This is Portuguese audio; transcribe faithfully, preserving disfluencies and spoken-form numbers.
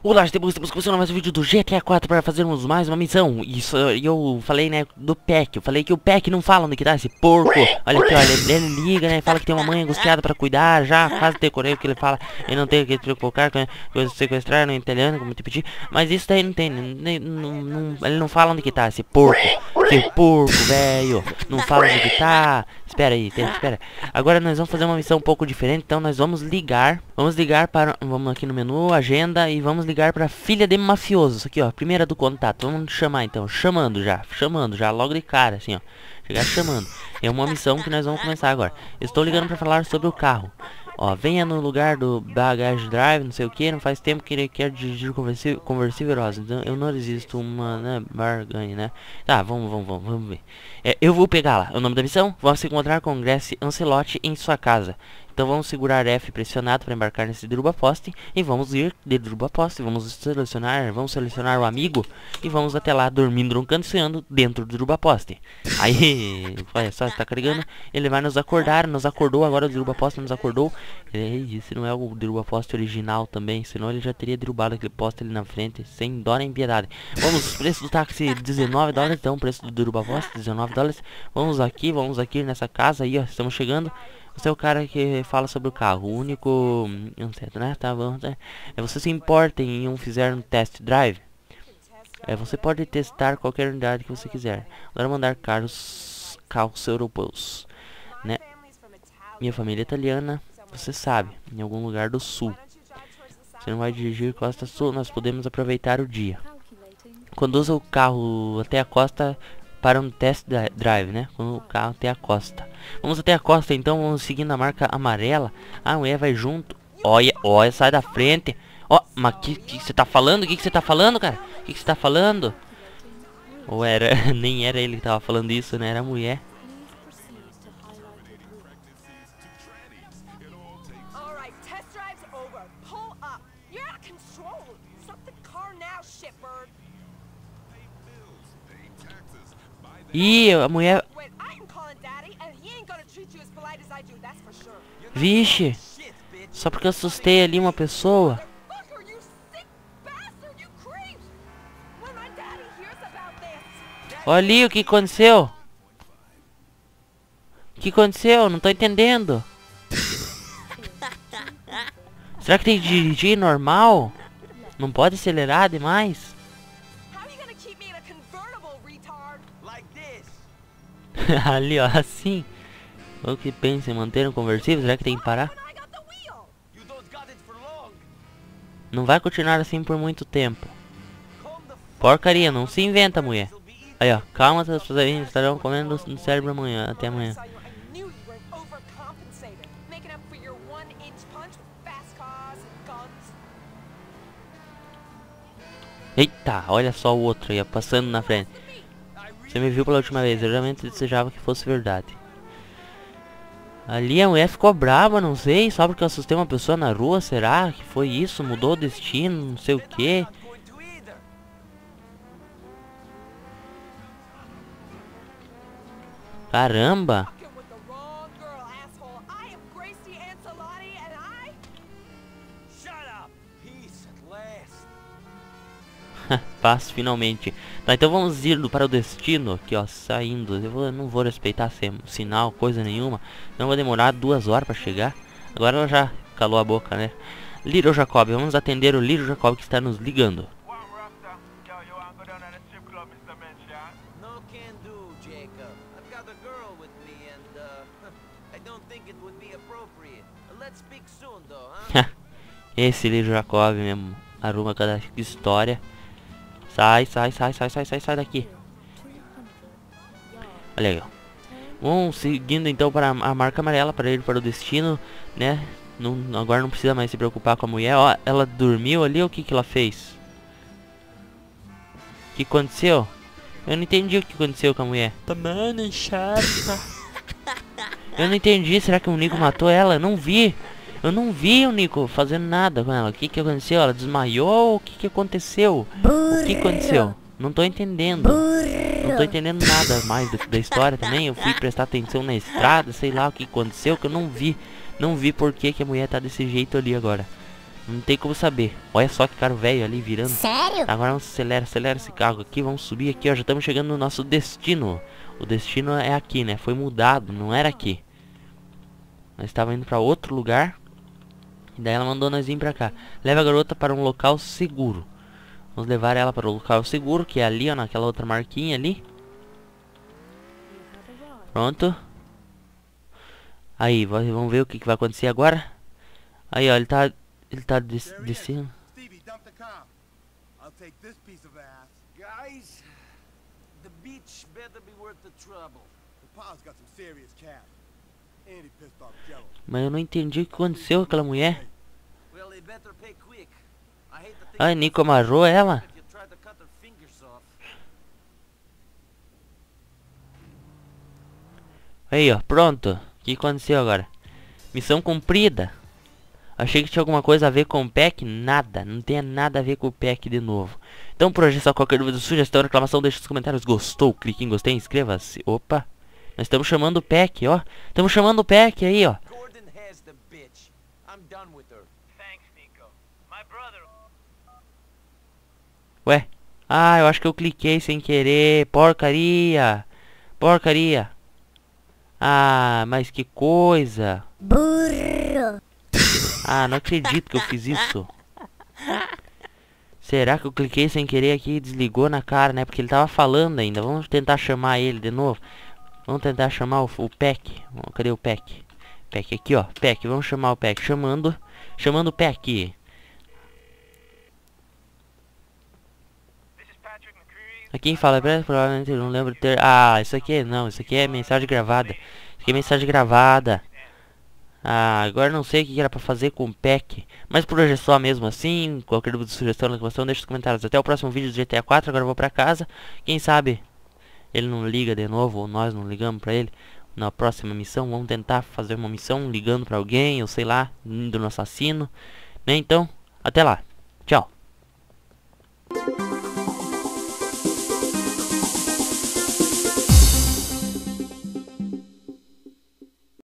Olá, estamos, estamos começando mais um vídeo do G T A quatro para fazermos mais uma missão. Isso, eu falei, né, do Peck. Eu falei que o Peck não fala onde que tá esse porco. Olha aqui, olha, ele, ele liga, né, fala que tem uma mãe angustiada para cuidar. Já quase decorei o que ele fala. Ele não tem que se preocupar com sequestrar no italiano, como te pedi. Mas isso daí não tem, nem, não, não, ele não fala onde que tá esse porco. Esse porco, velho. Não fala onde que tá. Espera aí, espera. Agora nós vamos fazer uma missão um pouco diferente. Então nós vamos ligar. Vamos ligar para... Vamos aqui no menu, agenda. E vamos ligar para filha de mafioso. Isso aqui, ó. Primeira do contato. Vamos chamar então. Chamando já. Chamando já. Logo de cara, assim, ó. Chegar chamando. É uma missão que nós vamos começar agora. Estou ligando para falar sobre o carro. Ó, venha no lugar do bagage drive, não sei o que. Não faz tempo que ele quer dirigir conversível, conversível rosa. Então eu não resisto uma, né, barganha, né? Tá, vamos, vamos, vamos, vamos ver. É, eu vou pegar lá. O nome da missão? Vamos se encontrar com Grace Ancelotti em sua casa. Então vamos segurar F pressionado para embarcar nesse derruba-poste. E vamos ir de derruba-poste. Vamos selecionar, vamos selecionar o amigo. E vamos até lá dormindo, roncando, sonhando dentro do derruba-poste. Aí, olha só, está carregando. Ele vai nos acordar, nos acordou. Agora o derruba-poste nos acordou. E esse não é o derruba-poste original também. Senão ele já teria derrubado aquele poste ali na frente. Sem dó nem piedade. Vamos, preço do táxi dezenove dólares. Então, preço do derruba-poste dezenove dólares. Vamos aqui, vamos aqui nessa casa aí, ó. Estamos chegando. Você é o cara que fala sobre o carro. O único... Não sei, né? Tá bom. Né? É, você se importa em um fizer um test drive? É, você pode testar qualquer unidade que você quiser. Agora mandar carros, carros europeus, né? Minha família é italiana, você sabe, em algum lugar do sul. Você não vai dirigir costa sul, nós podemos aproveitar o dia. Conduza o carro até a costa para um test drive, né? Com o carro até a costa. Vamos até a costa, então, vamos seguindo a marca amarela. A mulher vai junto. Olha, olha, sai da frente. Ó, oh, mas que que você tá falando? O que que você tá falando, cara? O que que você tá falando? Ou era, nem era ele que tava falando isso, né? Era a mulher. Ih, a mulher... Vixe, só porque eu assustei ali uma pessoa. Olha ali o que aconteceu. O que aconteceu? Não tô entendendo. Será que tem que dirigir normal? Não pode acelerar demais? Ali, ó, assim. O que pensa em manter um conversível? Será que tem que parar? Não vai continuar assim por muito tempo. Porcaria, não se inventa, mulher. Aí, ó, calma, seus passarinhos estarão comendo no cérebro amanhã, até amanhã. Eita, olha só o outro aí, ó, passando na frente. Você me viu pela última vez, eu realmente desejava que fosse verdade. Ali a mulher ficou brava, não sei, só porque eu assustei uma pessoa na rua, será que foi isso? Mudou o destino, não sei o que. Caramba! Passo finalmente. Tá, então vamos ir para o destino aqui, ó, saindo. Eu vou, não vou respeitar sinal, coisa nenhuma. Não vai demorar duas horas para chegar. Agora ela já calou a boca, né? Little Jacob, vamos atender o Little Jacob que está nos ligando. Esse Little Jacob mesmo arruma cada história. Sai, sai, sai, sai, sai, sai, sai daqui. Olha aí, ó. Vamos seguindo então para a marca amarela, para ir para o destino, né? Não, agora não precisa mais se preocupar com a mulher. Ó, ela dormiu ali, o que que ela fez? O que aconteceu? Eu não entendi o que aconteceu com a mulher. Tomando chata. Eu não entendi, será que o Nico matou ela? Eu não vi. Eu não vi o Nico fazendo nada com ela. O que que aconteceu? Ela desmaiou? O que que aconteceu? O que aconteceu? Não tô entendendo. Não tô entendendo nada mais da, da história também. Eu fui prestar atenção na estrada, sei lá o que aconteceu, que eu não vi. Não vi por que que a mulher tá desse jeito ali agora. Não tem como saber. Olha só que cara velho ali virando. Sério? Tá, agora vamos acelerar, acelera esse carro aqui. Vamos subir aqui, ó. Já estamos chegando no nosso destino. O destino é aqui, né? Foi mudado, não era aqui. Nós estávamos indo pra outro lugar. E daí ela mandou nós vir pra cá. Leva a garota para um local seguro. Vamos levar ela para o local seguro, que é ali, ó. Naquela outra marquinha ali. Pronto. Aí, vamos ver o que, que vai acontecer agora. Aí, ó, ele tá... Ele tá des descendo. Stevie, dump the car. I'll take this piece of ass. Guys, the beach better be worth the trouble. The pa's got some serious cash. And he pissed off Jello. Mas eu não entendi o que aconteceu com aquela mulher. Well, they better pay quick. I hate to think Ah, Nico amarrou ela. if you try to cut their fingers off. Aí, ó, pronto. O que aconteceu agora? Missão cumprida. Achei que tinha alguma coisa a ver com o pack. Nada, não tem nada a ver com o pack de novo. Então por hoje é só. Qualquer dúvida, sugestão, reclamação, deixa nos comentários. Gostou? Clique em gostei, inscreva-se. Opa, nós estamos chamando o pack, ó. Estamos chamando o pack aí, ó. Gordon has the bitch. I'm done with her. Thanks, Nico. My brother. Ué, ah, eu acho que eu cliquei sem querer. Porcaria. Porcaria. Ah, mas que coisa. Burro. Ah, não acredito que eu fiz isso. Será que eu cliquei sem querer aqui e desligou na cara, né? Porque ele tava falando ainda. Vamos tentar chamar ele de novo. Vamos tentar chamar o, o Peck. Cadê o Peck? Peck aqui, ó. Peck, vamos chamar o Peck. Chamando. Chamando o Peck. Aqui quem fala, provavelmente eu não lembro de ter... Ah, isso aqui não. Isso aqui é mensagem gravada. Isso aqui é mensagem gravada. Ah, agora não sei o que era pra fazer com o pack. Mas por hoje é só mesmo assim. Qualquer dúvida, sugestão, reclamação, deixa nos comentários. Até o próximo vídeo do G T A quatro. Agora eu vou pra casa. Quem sabe ele não liga de novo, ou nós não ligamos pra ele na próxima missão. Vamos tentar fazer uma missão ligando pra alguém, ou sei lá, indo no assassino, né? Então, até lá. Tchau.